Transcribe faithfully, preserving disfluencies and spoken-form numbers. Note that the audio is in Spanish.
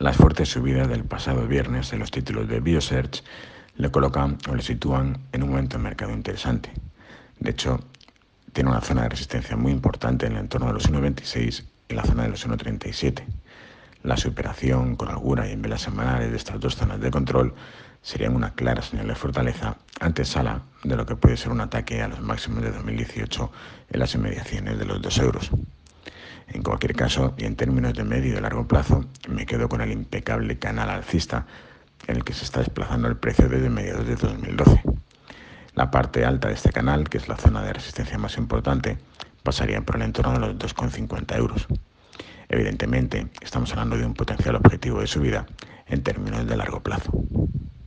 Las fuertes subidas del pasado viernes en los títulos de Biosearch le colocan o le sitúan en un momento de mercado interesante. De hecho, tiene una zona de resistencia muy importante en el entorno de los uno veintiséis y la zona de los uno treinta y siete. La superación con holgura y en velas semanales de estas dos zonas de control serían una clara señal de fortaleza antesala de lo que puede ser un ataque a los máximos de dos mil dieciocho en las inmediaciones de los dos euros. En cualquier caso, y en términos de medio y de largo plazo, me quedo con el impecable canal alcista en el que se está desplazando el precio desde mediados de dos mil doce. La parte alta de este canal, que es la zona de resistencia más importante, pasaría por el entorno de los dos coma cincuenta euros. Evidentemente, estamos hablando de un potencial objetivo de subida en términos de largo plazo.